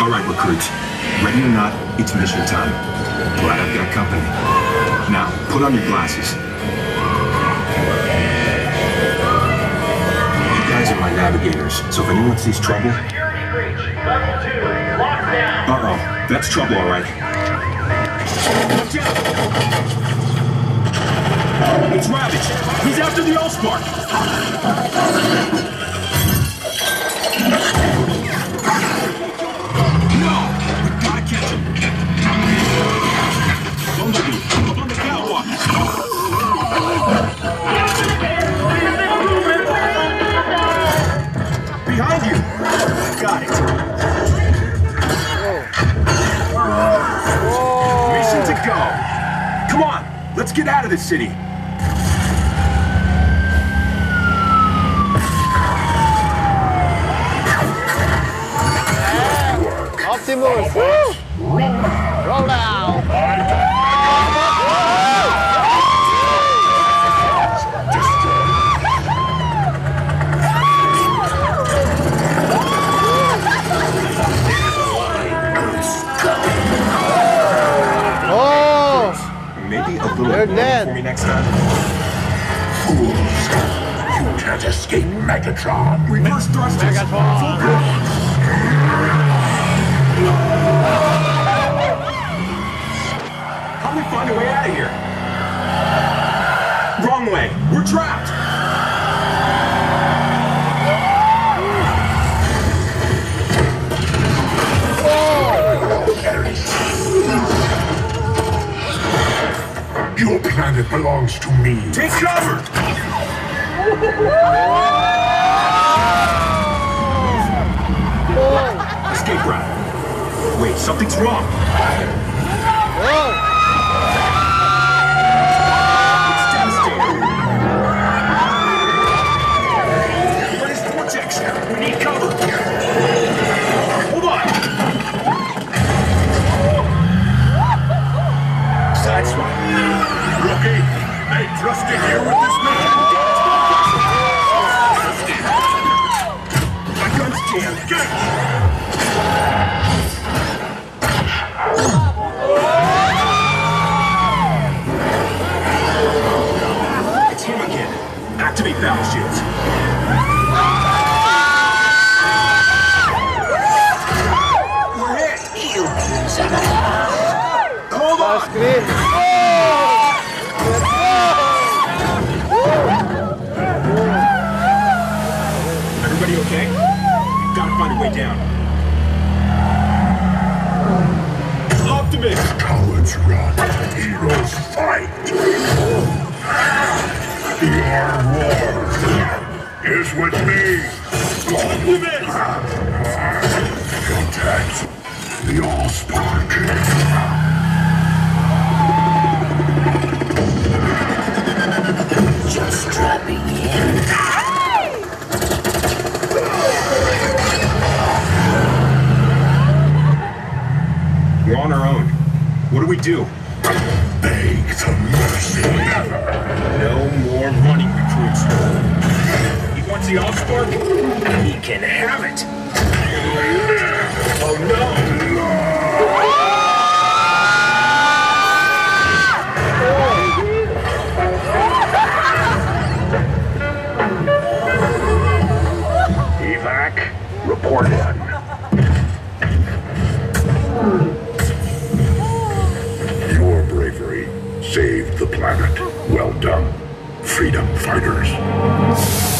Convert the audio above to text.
Alright, recruits. Ready or not, it's mission time. Glad I've got company. Now, put on your glasses. You guys are my navigators, so if anyone sees trouble... Security breach. Level 2. Lockdown. Uh-oh. That's trouble, alright. Watch out! It's Ravage! He's after the Allspark! No! We gotta catch him! Bumblebee, up on the catwalk! Behind you! Got it! Mission to go! Come on! Let's get out of this city! Optimus! Woo! Roll down! Oh! Maybe a little They're warning dead. for me next time? Fools! You can't escape Megatron! Reverse thrusters! How do we find a way out of here? Wrong way! We're trapped! Your planet belongs to me. Take cover! Escape route. Wait, something's wrong. It's devastating. What is vortex? We need cover. Hold on. Sideswipe. Rookie, they trusted you with this mission. My gun's jammed. Get it! It's him again. Activate battle shields. We're hit. Hold on. Screen! Everybody okay? Gotta find a way down. Optimus! Cowards run, heroes fight. Your war is with me. Optimus! Protect the Allspark. Just dropping in. We're on our own. What do we do? Beg for mercy. No more running, recruits. He wants the Allspark? He can have it! Oh no! Evac, report in. Your bravery saved the planet. Well done, freedom fighters.